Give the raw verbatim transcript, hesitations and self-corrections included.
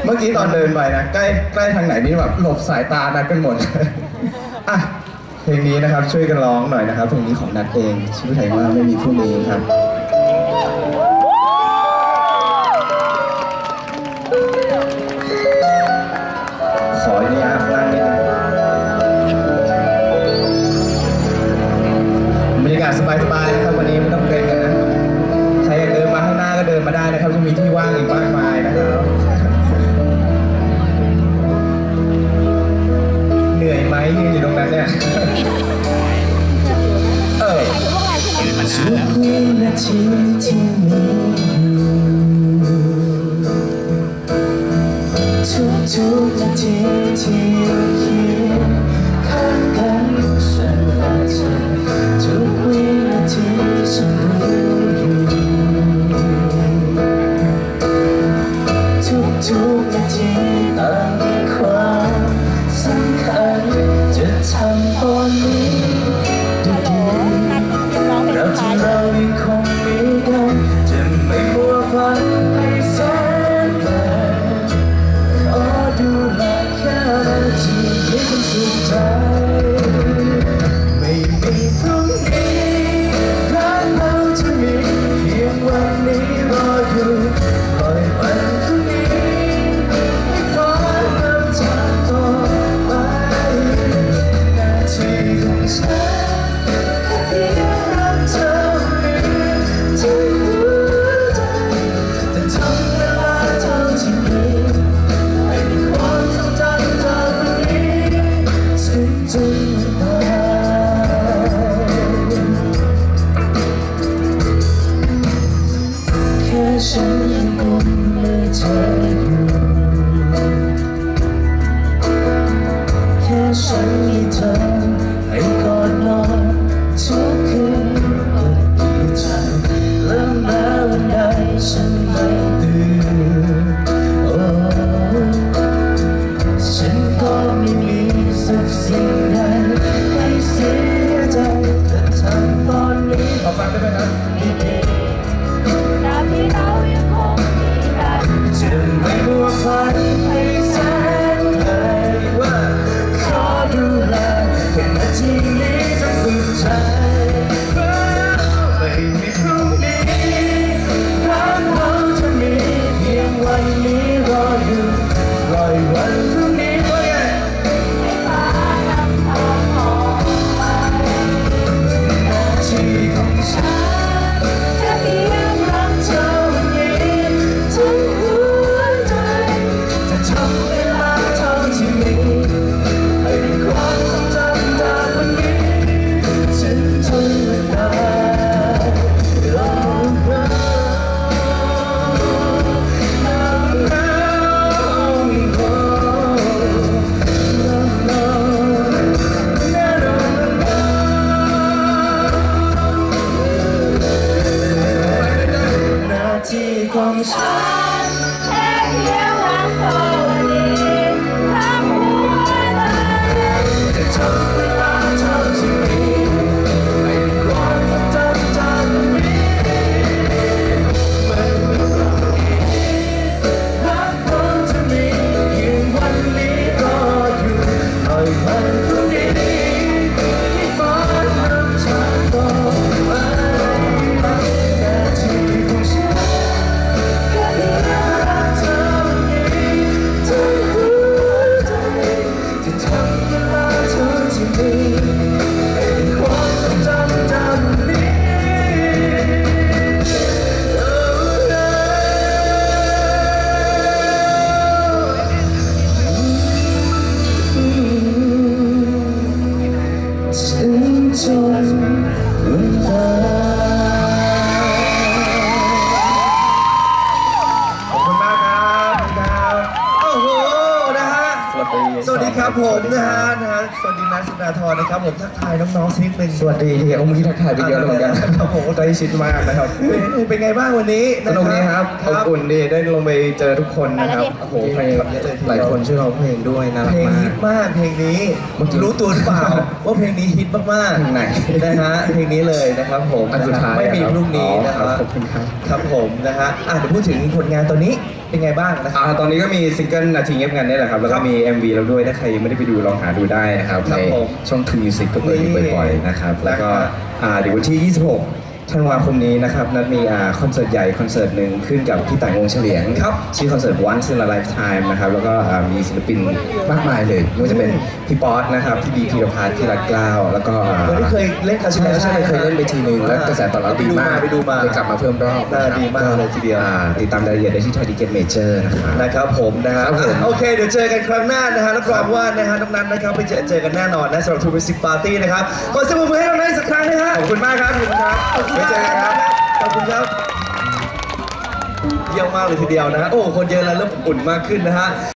มื่อกี้ตอนเดินไปนะใกล้ใกล้ทางไหนนี่แบบหลบสายตานัดกันหมดอ่ะเพลงนี้นะครับช่วยกันร้องหน่อยนะครับเพลงนี้ของนัดเองชื่อเพลงว่าไม่มีพรุ่งนี้ครับขออนุญาตนั่งนิดนึงบรรยากาศสบายๆนะครับวันนี้ไม่ต้องเกรงกันนะใครอยากเดินมาข้างหน้าก็เดินมาได้นะครับจะมีที่ว่างอีกมากมายนะครับเหนื่อยไหมยืนอยู่ตรงนั้นเนี่ยเออทุกวินาทีที่มีทุกทุกนาทีที่เราเคียงข้างกันฉันและเธอทุกวินาทีฉันรู้อยู่ทุกทุกนาทีต่างมีความสำคัญจะทำพอนี้ได้ดีเราที่เรายังคงมีกันจะไม่มัวฝันไปแสนไกลขอดูแลแค่นาทีที่มันสุดใจไม่มีพรุ่งนี้รักเราจะมีเพียงวันนี้รออยู่ปล่อยวันพรุ่งนี้ให้ฟ้านำทางต่อไปหน้าที่ของฉันแค่เพียงรักเธอทั้งหัวใจจะทำเวลาเท่าที่มีให้มีความทรงจำจากวันนี้ถึงจนตายแค่ฉันยังกุมมือเธออยู่แค่ฉันมีเธอให้กอดนอนทุกคืนก็ดีใจและแม้วันใดฉันไม่ตื่นโอ้ฉันก็ไม่มีสักสิ่งใดให้เสียใจแต่ทำตอนนี้ขอฟังได้ไหมครับดีๆนาทีเรายังคงมีกันจะไม่มัวฝันให้แสนไกลว่าขอดูแลแค่นาทีนี้จะสุดใจไม่มีพรุ่งนี้รักเราจะมีเพียงวันนี้รออยู่รอวันพรุ่งนี้ว่าไงให้ฟ้านำทางต่อไปหน้าที่ของฉันแค่เพียงรักเธอวันนี้ทั้งหัวใจจะทำเวลาเท่าที่มีให้มีความทรงจำจากวันนี้ถึงจนวันตายของฉันแค่เพียงรักเธอวันนี้ทั้งหัวใจจะทำเวลาเท่าที่มีให้มีความทรงจำจากวันนี้ไม่มีวันนี้รักเราจะมีเพียงวันนี้รออยู่ปล่อยวันพรุ่งนี้ให้ฟ้านำทางต่อไปหน้าที่ของฉันจะทำเวลาเท่าที่มีให้มีความทรงจำจากวันนี้ถึงจนวันตายขอบคุณมากครับโอ้โหนะฮะสวัสดีสวัสดีครับผมนะฮะนะฮะสวัสดีนัทสุดาธรนะครับผมทักทายน้องๆสักนิดหนึ่งสวัสดีที่องค์ที่ทักทายไปเยอะแล้วเหมือนกันครับผมใจชิดมากนะครับเป็นไงบ้างวันนี้สนุกดีครับอบอุ่นดีได้ลงไปเจอทุกคนนะครับโอ้โหเพลงหลายคนช่วยร้องเพลงด้วยน่ารักมากเพลงฮิตมากเพลงนี้รู้ตัวหรือเปล่าว่าเพลงนี้ฮิตมากๆไหนนะฮะเพลงนี้เลยนะครับผมอันสุดท้ายไม่มีพรุ่งนี้นะครับขอบคุณครับครับผมนะฮะอ่ะเดี๋ยวพูดถึงผลงานตอนนี้เป็นไงบ้างนะครับอ่าตอนนี้ก็มีซิงเกิลนาทีเงียบงันนี่แหละครับแล้วก็มี เอ็ม วี แล้วด้วยถ้าใครยังไม่ได้ไปดูลองหาดูได้นะครับครัในบผมช่อง True Music ก็เปิดอยู่บ่อยๆนะครับแล้วก็นะครับอ่าเดี๋ยววันที่ ยี่สิบหกธันวาคมนี้นะครับนัดมีอ่าคอนเสิร์ตใหญ่คอนเสิร์ตหนึ่งขึ้นกับพี่ต่างวงเฉลียงครับชื่อคอนเสิร์ต Once in a Lifetime นะครับแล้วก็อ่ามีศิลปินมากมายเลยไม่ว่าจะเป็นพี่ป๊อตนะครับพี่บีพีรพัฒน์พี่รัตเกล้าแล้วก็อ่าคนที่เคยเล่นคาสิใช่โนใช่เคยเล่นไปทีนึงแล้วกระแสตอบรับดีมากไปดูมาเลยกลับมาเพิ่มรอบน่าดีมากเลยทีเดียวอ่าติดตามรายละเอียดได้ที่ไทยดิเก็ตเมเจอร์นะครับนะครับผมนะฮะครับผมโอเคเดี๋ยวเจอกันครั้งหน้านะฮะรับรองว่านะฮะน้องนัทนะครับไปเจอเจอกันแน่นอนนะสำหรับทูบิสิกปาร์ตี้นะครับขอเสียงปรบมือให้น้องนัทอีกสักครั้งนะฮะขอบคุณมากครับขอบคุณครับขอบคุณไว้มากเจอกันครับขอบคุณครับเยี่ยมมากเลยทีเดียวนะฮะโอ้คนเยอะแล้วเริ่มอุ่นมากขึ้นนะฮะ